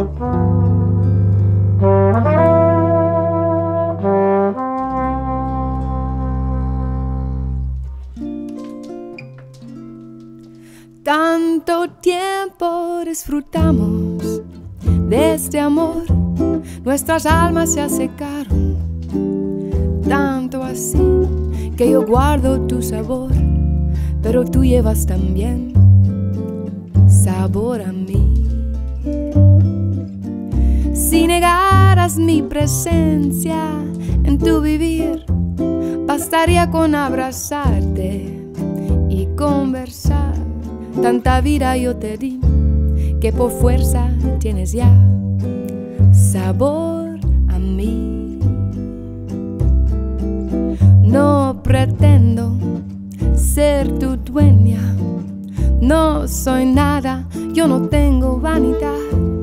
Tanto tiempo disfrutamos de este amor, nuestras almas se acercaron, tanto así que yo guardo tu sabor, pero tú llevas también sabor a mí. Si negaras mi presencia en tu vivir, bastaría con abrazarte y conversar. Tanta vida yo te di que por fuerza tienes ya sabor a mí. No pretendo ser tu dueña, no soy nada, yo no tengo vanidad.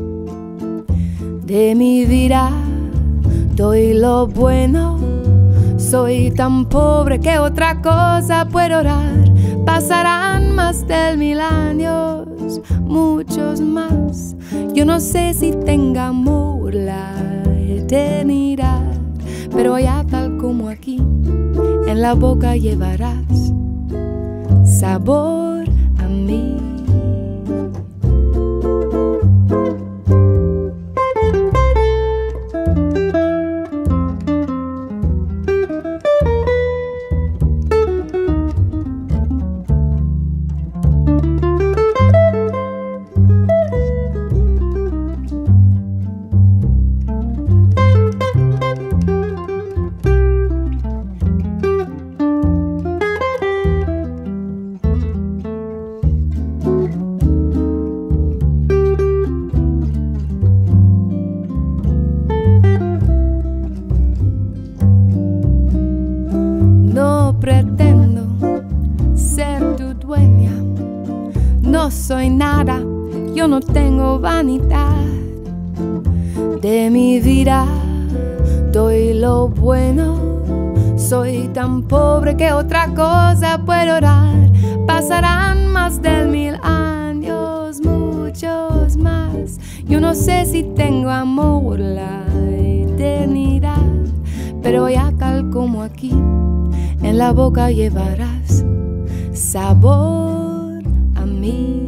De mi vida doy lo bueno, soy tan pobre que otra cosa puedo dar. Pasarán más de 1000 años, muchos más. Yo no sé si tenga amor la eternidad, pero ya tal como aquí, en la boca llevarás sabor a mí. No pretendo ser tu dueña, no soy nada, yo no tengo vanidad. De mi vida doy lo bueno, soy tan pobre que otra cosa puedo dar. Pasarán más de 1000 años, muchos más. Yo no sé si tengo amor la eternidad, pero ya tal como aquí, en la boca llevarás sabor a mí.